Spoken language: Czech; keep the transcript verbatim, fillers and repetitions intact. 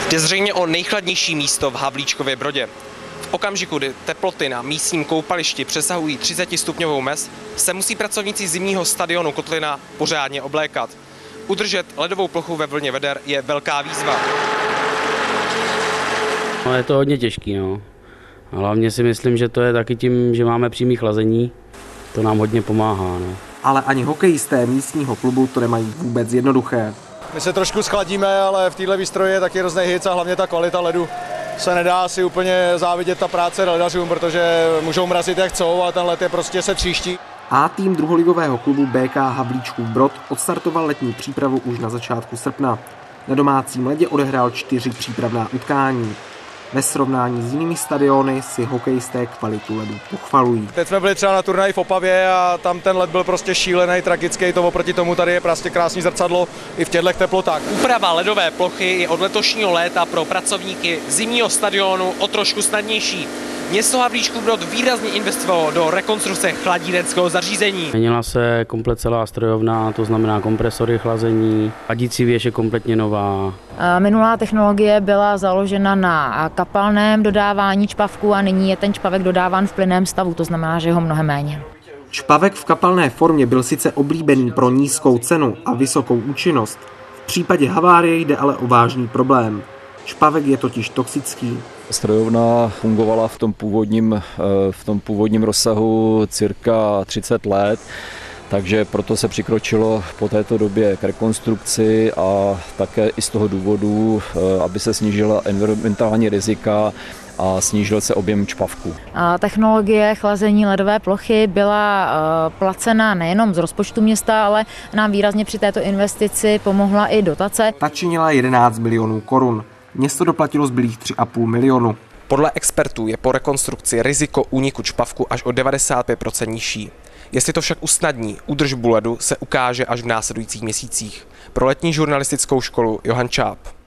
Jde zřejmě o nejchladnější místo v Havlíčkově Brodě. V okamžiku, kdy teploty na místním koupališti přesahují třicetistupňovou mez, se musí pracovníci zimního stadionu Kotlina pořádně oblékat. Udržet ledovou plochu ve vlně veder je velká výzva. No, je to hodně těžký, no. Hlavně si myslím, že to je taky tím, že máme přímý chlazení. To nám hodně pomáhá, no. Ale ani hokejisté místního klubu to nemají vůbec jednoduché. My se trošku schladíme, ale v této výstroji je taky hrozný hic a hlavně ta kvalita ledu. Se nedá si úplně závidět ta práce ledařům, protože můžou mrazit jak chcou, ale ten led je prostě se tříští. A tým druholigového klubu B K Havlíčkův Brod odstartoval letní přípravu už na začátku srpna. Na domácím ledě odehrál čtyři přípravná utkání. Ve srovnání s jinými stadiony si hokejisté kvalitu ledu pochvalují. Teď jsme byli třeba na turnaji v Opavě a tam ten led byl prostě šílený, tragický, to oproti tomu tady je prostě krásný zrcadlo i v těchto teplotách. Úprava ledové plochy je od letošního léta pro pracovníky zimního stadionu o trošku snadnější. Město Havlíčkův Brod výrazně investovalo do rekonstrukce chladírenského zařízení. Měnila se komplet celá strojovna, to znamená kompresory chlazení, chladící věž je kompletně nová. Minulá technologie byla založena na kapalném dodávání čpavku a nyní je ten čpavek dodáván v plynném stavu, to znamená, že ho mnohem méně. Čpavek v kapalné formě byl sice oblíbený pro nízkou cenu a vysokou účinnost. V případě havárie jde ale o vážný problém. Čpavek je totiž toxický. Strojovna fungovala v tom původním, v tom původním rozsahu cirka třicet let, takže proto se přikročilo po této době k rekonstrukci a také i z toho důvodu, aby se snížila environmentální rizika a snížil se objem čpavku. Technologie chlazení ledové plochy byla placena nejenom z rozpočtu města, ale nám výrazně při této investici pomohla i dotace. Ta činila jedenáct milionů korun. Město doplatilo zbylých tři a půl milionu. Podle expertů je po rekonstrukci riziko úniku čpavku až o devadesát pět procent nižší. Jestli to však usnadní údržbu ledu, se ukáže až v následujících měsících. Pro letní žurnalistickou školu Johan Čáp.